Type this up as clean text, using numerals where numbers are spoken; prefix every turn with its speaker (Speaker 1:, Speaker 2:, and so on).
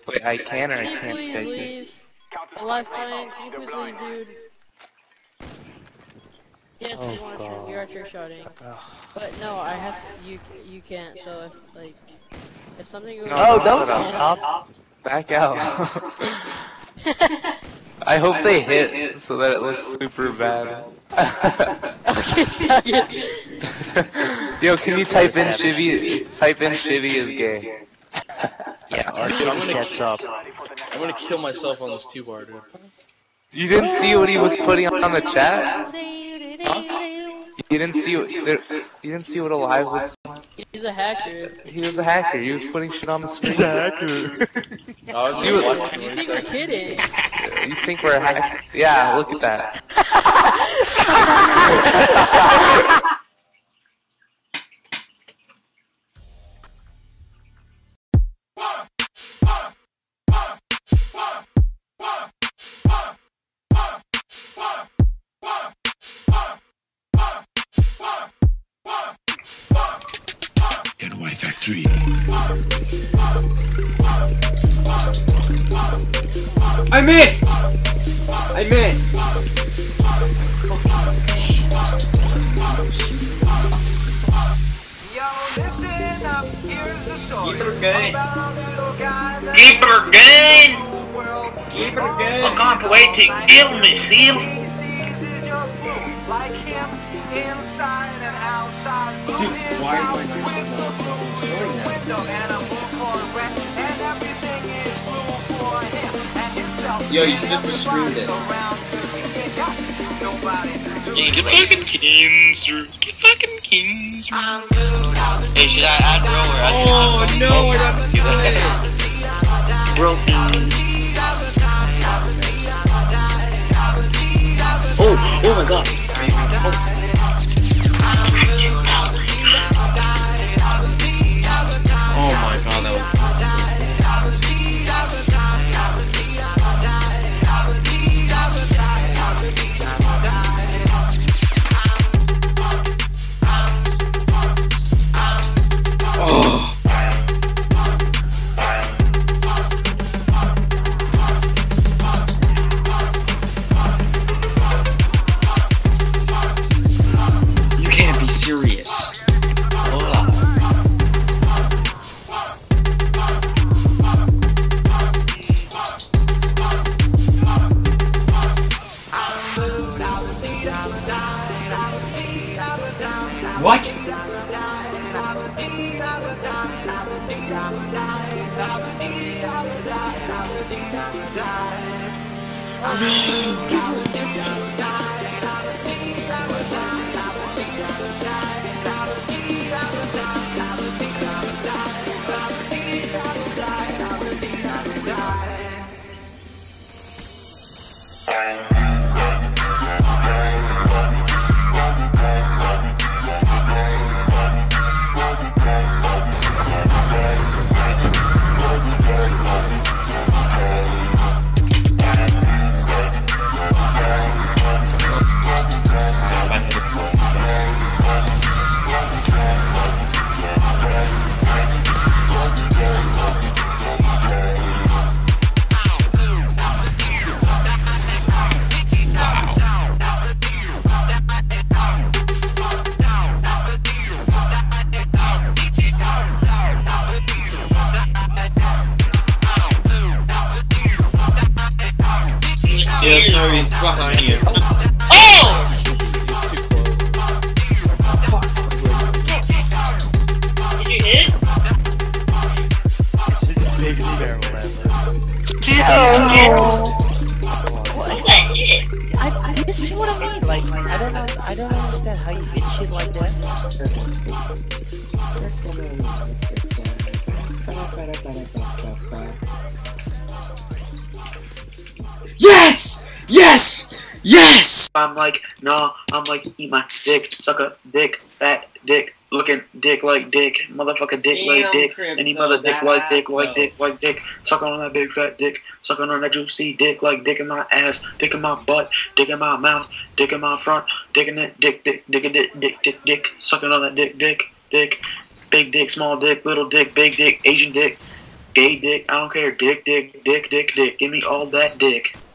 Speaker 1: Wait, I can or I
Speaker 2: Can you
Speaker 1: can't
Speaker 2: please
Speaker 1: Skype you?
Speaker 2: leave? The live playing, can you please leave, dude? Yes,
Speaker 1: Oh,
Speaker 2: you want to,
Speaker 1: God.
Speaker 2: you're trick-shotting.
Speaker 1: Ugh.
Speaker 2: But no, I have, you can't, so if, like, if something goes
Speaker 1: No,
Speaker 2: wrong,
Speaker 1: don't
Speaker 2: you
Speaker 1: set
Speaker 2: can't.
Speaker 1: up. Back out. I hope they hit so that it looks super bad. Yo, can you type in Shivy? Type in Shivy is gay.
Speaker 3: Yeah, or Shivy shuts up. I'm gonna kill myself on this two-parter.
Speaker 1: You didn't see what he was putting on the chat?
Speaker 3: Huh?
Speaker 1: You didn't see what you didn't see what Alive was.
Speaker 2: He's a hacker.
Speaker 1: He was a hacker. He was putting shit on the screen.
Speaker 3: He's a hacker. I was
Speaker 1: You-
Speaker 3: gonna watch
Speaker 2: You
Speaker 3: 20
Speaker 2: think we're
Speaker 3: seconds.
Speaker 2: kidding?
Speaker 1: You think we're a hack? Yeah, look at that.
Speaker 4: Factory.
Speaker 5: I missed! I missed!
Speaker 6: Yo, listen up, here's the story.
Speaker 5: Keep her gun.
Speaker 7: Keep her gun!
Speaker 5: Keep her
Speaker 7: I
Speaker 5: gun.
Speaker 7: can't wait to kill me, see him?
Speaker 6: Like him, inside and outside.
Speaker 5: Dude, why is my dick Yo, you should have just screamed it.
Speaker 7: Get fucking cancer. Get fucking cancer. Hey, should I add roller?
Speaker 5: Oh no, I got split.
Speaker 7: Oh my god.
Speaker 5: Oh my god, that was. Oh. You can't be serious. What? Yeah, sorry, it's behind you.
Speaker 7: Oh! Did you hit?
Speaker 3: It's the biggest barrel ever.
Speaker 7: What's that hit?
Speaker 8: This is what I mean. Like, I don't understand how you hit shit like that.
Speaker 5: Yes! Yes! Yes!
Speaker 7: I'm like, no, I'm like, eat my dick, suck a dick, fat dick, looking dick like dick, motherfucker dick like
Speaker 5: Damn,
Speaker 7: dick,
Speaker 5: Crypto,
Speaker 7: any mother dick
Speaker 5: that
Speaker 7: like
Speaker 5: ass,
Speaker 7: dick like
Speaker 5: though.
Speaker 7: dick like dick, sucking on that big fat dick, sucking on that juicy dick like dick in my ass, dick in my butt, dick in my mouth, dick in my front, dick in that dick, sucking on that dick, big dick, small dick, little dick, big dick, Asian dick, Gay dick, I don't care. Dick, dick, dick, dick, dick. Give me all that dick.